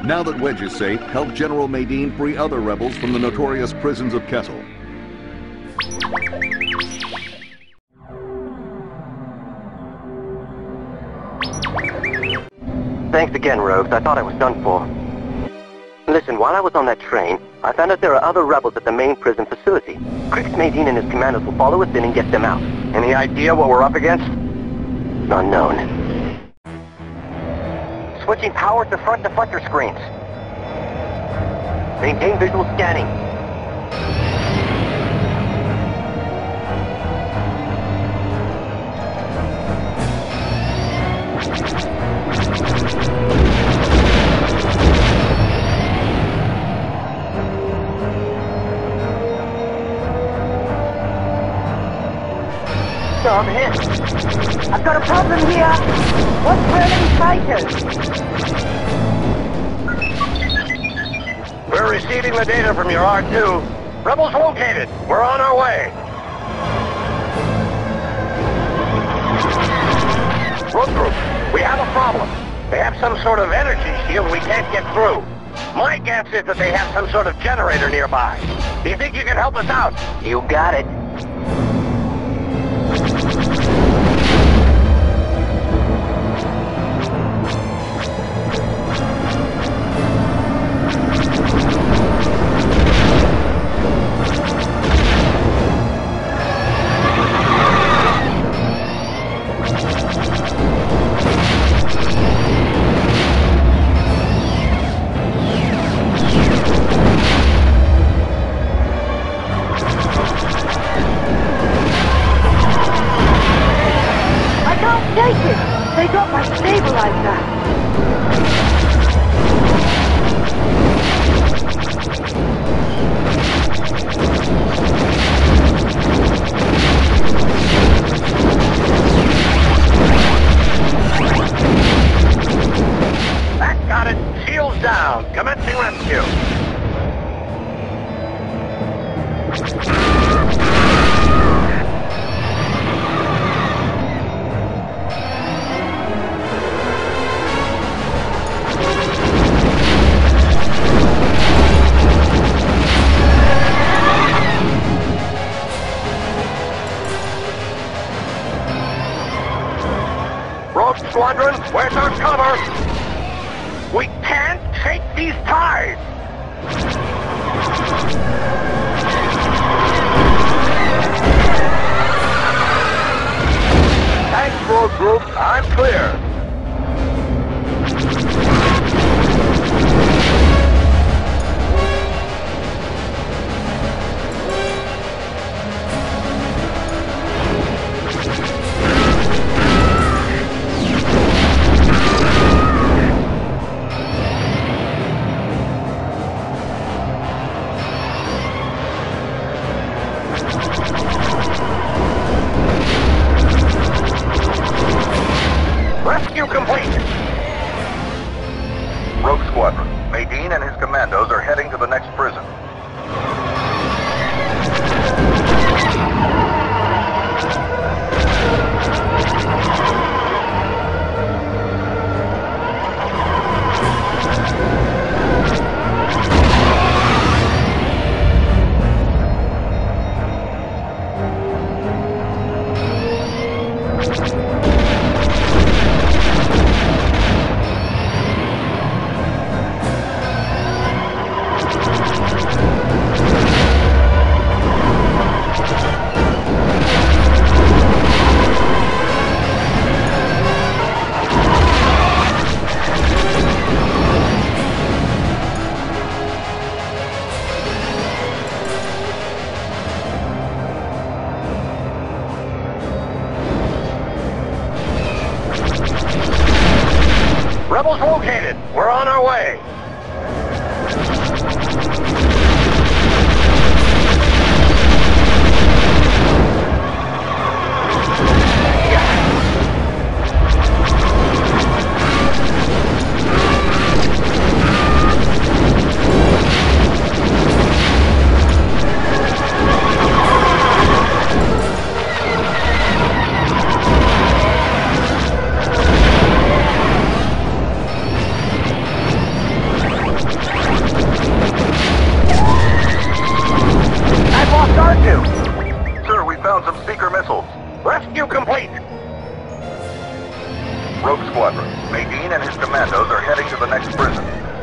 Now that Wedge is safe, help General Madine free other rebels from the notorious prisons of Kessel. Thanks again, Rogues. I thought I was done for. Listen, while I was on that train, I found out there are other rebels at the main prison facility. Crix Madine and his commandos will follow us in and get them out. Any idea what we're up against? Unknown. Switching power to front deflector screens. Maintain visual scanning. So I'm hit. I've got a problem here. What's Berlin fighters? We're receiving the data from your R2. Rebels located. We're on our way. Rogue Group, we have a problem. They have some sort of energy shield we can't get through. My guess is that they have some sort of generator nearby. Do you think you can help us out? You got it. They got my stabilizer. That got it. Shields down. Commencing rescue. Rogue Squadron, where's our cover? We can't take these ties! Thanks, Rogue Group. I'm clear. Rescue complete! Rogue Squadron, Madine and his commandos are heading to the next prison. Rebels located. We're on our way. heading to the next prison.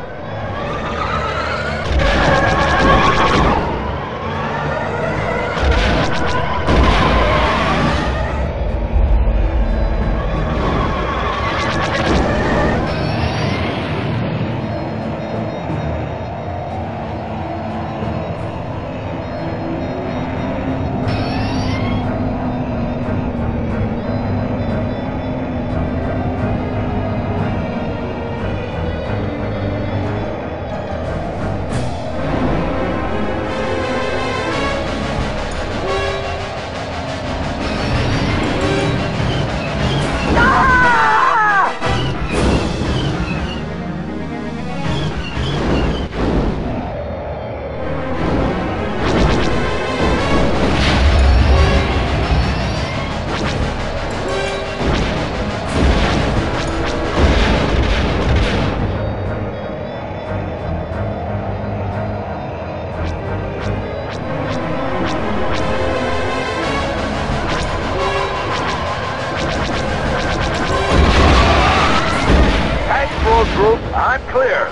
Group, I'm clear.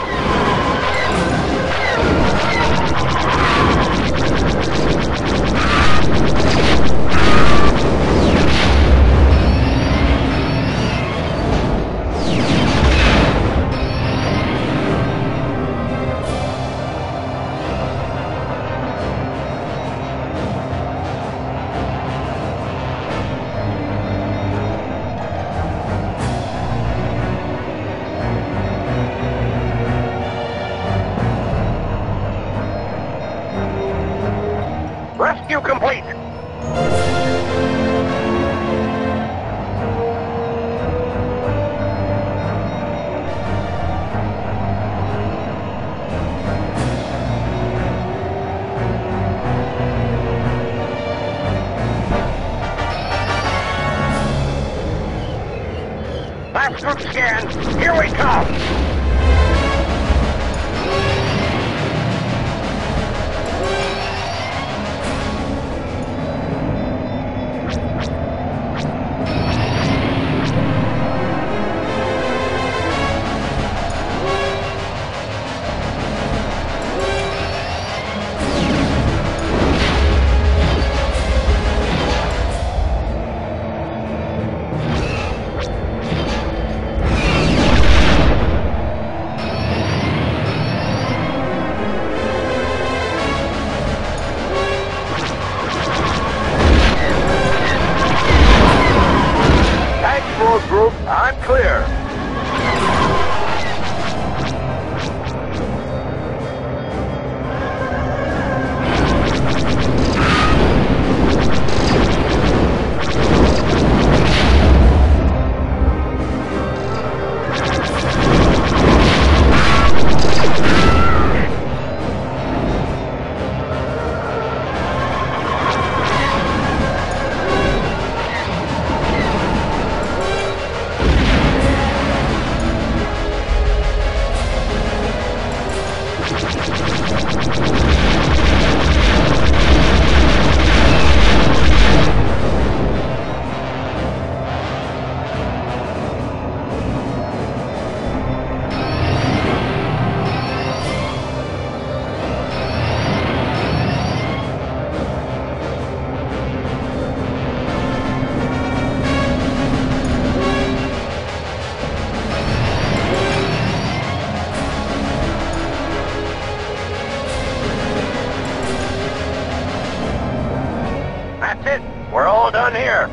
Rescue complete! Last group scan, here we come! Group, I'm clear. That's it. We're all done here.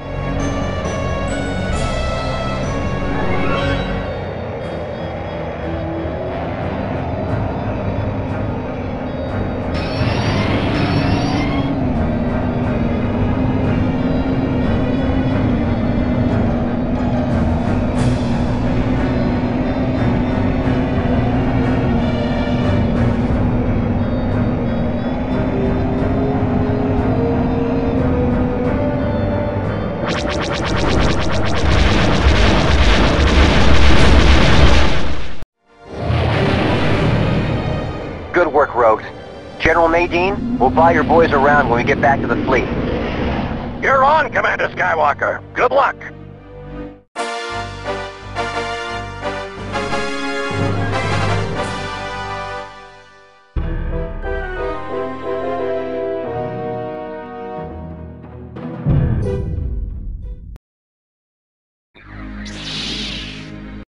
Good work, Rogues. General Madine, we'll buy your boys around when we get back to the fleet. You're on, Commander Skywalker. Good luck.